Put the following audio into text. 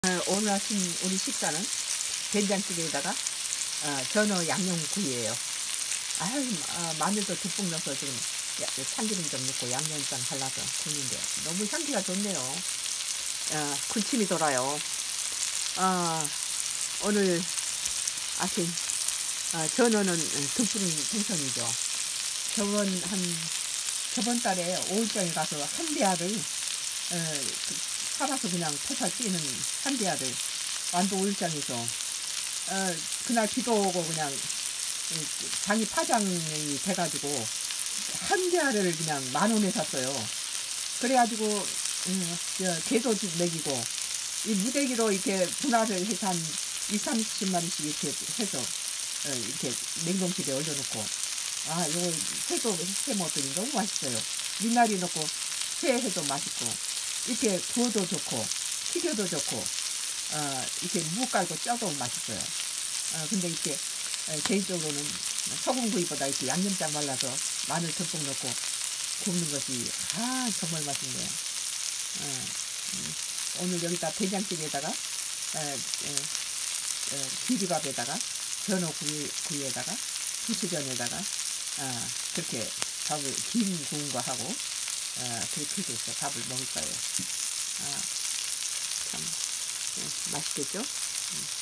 오늘 아침 우리 식사는 된장찌개에다가 전어 양념구이예요. 마늘도 듬뿍 넣어서 지금 참기름 좀 넣고 양념장 발라서 굽는데 너무 향기가 좋네요. 군침이 돌아요. 오늘 아침 전어는 듬뿍 생선이죠. 저번 달에 5일장에 가서 한대알을 살아서 그냥 토탈 뛰는 한대알을 완도 5일장에서 그날 비도 오고 그냥 장이 파장이 돼가지고 한대알을 그냥 10,000원에 샀어요. 그래가지고 개도 좀 먹이고 이 무대기로 이렇게 분할을 해서 한 20-30마리씩 이렇게 해서 이렇게 냉동실에 얼려놓고 요거 회도 해 먹었더니 너무 맛있어요. 미나리 넣고 회 해도 맛있고 이렇게 구워도 좋고 튀겨도 좋고 이렇게 무 깔고 쪄도 맛있어요. 근데 이렇게 개인적으로는 소금구이보다 이렇게 양념장 발라서 마늘 듬뿍 넣고 굽는 것이 정말 맛있네요. 오늘 여기다 된장찌개에다가 비비밥에다가 전어구이에다가 부추전에다가 그렇게 밥을 김 구운 거 하고 그렇게 해서 밥을 먹을 거예요. 참 맛있겠죠?